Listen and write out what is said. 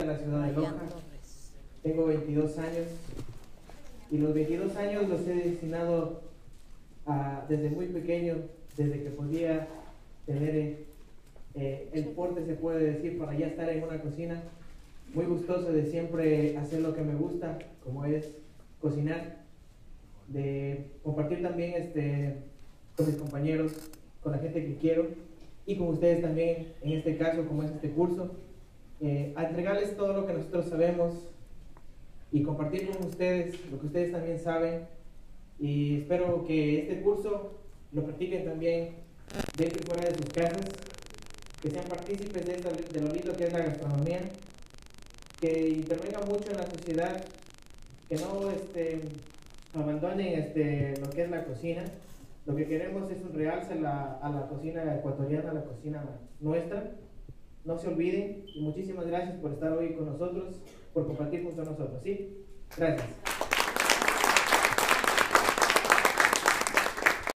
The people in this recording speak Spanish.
la ciudad de Loja. Tengo 22 años y los 22 años los he destinado desde muy pequeño, desde que podía tener el porte, se puede decir, para ya estar en una cocina. Muy gustoso de siempre hacer lo que me gusta, como es cocinar, de compartir también con mis compañeros, con la gente que quiero y con ustedes también, en este caso, como es este curso, a entregarles todo lo que nosotros sabemos y compartir con ustedes lo que ustedes también saben, y espero que este curso lo practiquen también dentro y fuera de sus casas, que sean partícipes de lo lindo que es la gastronomía, que intervengan mucho en la sociedad, que no abandonen lo que es la cocina. Lo que queremos es un realce a la cocina ecuatoriana, a la cocina nuestra. No se olviden y muchísimas gracias por estar hoy con nosotros, por compartir junto a nosotros. ¿Sí? Gracias.